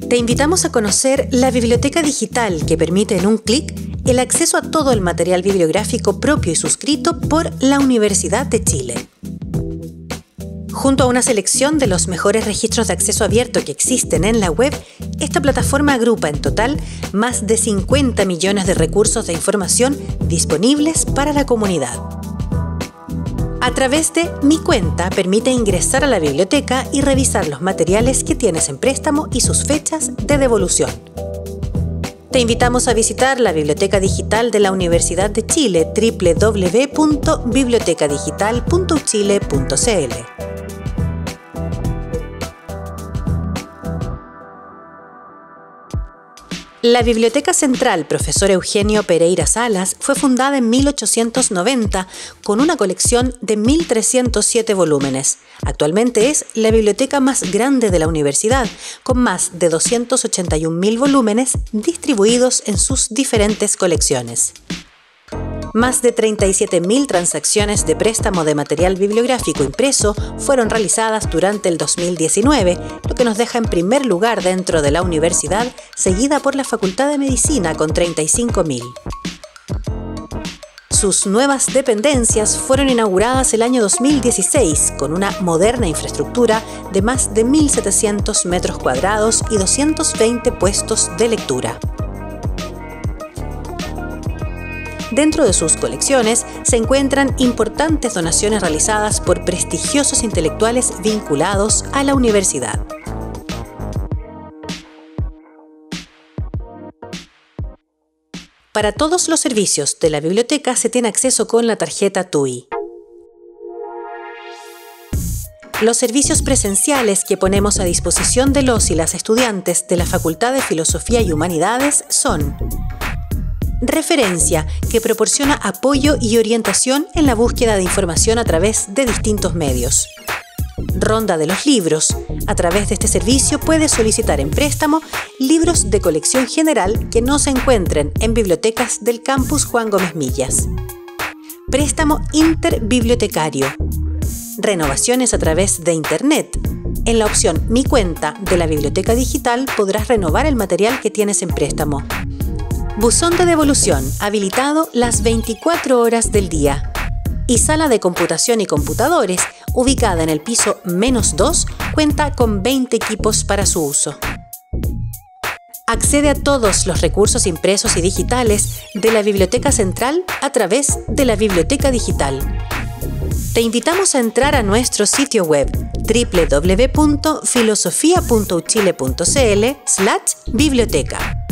Te invitamos a conocer la biblioteca digital que permite en un clic el acceso a todo el material bibliográfico propio y suscrito por la Universidad de Chile. Junto a una selección de los mejores registros de acceso abierto que existen en la web, esta plataforma agrupa en total más de 50 millones de recursos de información disponibles para la comunidad. A través de Mi Cuenta permite ingresar a la biblioteca y revisar los materiales que tienes en préstamo y sus fechas de devolución. Te invitamos a visitar la Biblioteca Digital de la Universidad de Chile, www.bibliotecadigital.uchile.cl. La Biblioteca Central Profesor Eugenio Pereira Salas fue fundada en 1890 con una colección de 1.307 volúmenes. Actualmente es la biblioteca más grande de la universidad, con más de 281.000 volúmenes distribuidos en sus diferentes colecciones. Más de 37.000 transacciones de préstamo de material bibliográfico impreso fueron realizadas durante el 2019, lo que nos deja en primer lugar dentro de la universidad, seguida por la Facultad de Medicina con 35.000. Sus nuevas dependencias fueron inauguradas el año 2016 con una moderna infraestructura de más de 1.700 metros cuadrados y 220 puestos de lectura. Dentro de sus colecciones se encuentran importantes donaciones realizadas por prestigiosos intelectuales vinculados a la universidad. Para todos los servicios de la biblioteca se tiene acceso con la tarjeta TUI. Los servicios presenciales que ponemos a disposición de los y las estudiantes de la Facultad de Filosofía y Humanidades son: Referencia, que proporciona apoyo y orientación en la búsqueda de información a través de distintos medios. Ronda de los libros. A través de este servicio puedes solicitar en préstamo libros de colección general que no se encuentren en bibliotecas del campus Juan Gómez Millas. Préstamo interbibliotecario. Renovaciones a través de Internet. En la opción Mi Cuenta de la Biblioteca Digital podrás renovar el material que tienes en préstamo. Buzón de devolución, habilitado las 24 horas del día. Y sala de computación y computadores, ubicada en el piso -2, cuenta con 20 equipos para su uso. Accede a todos los recursos impresos y digitales de la Biblioteca Central a través de la Biblioteca Digital. Te invitamos a entrar a nuestro sitio web www.filosofia.uchile.cl/biblioteca.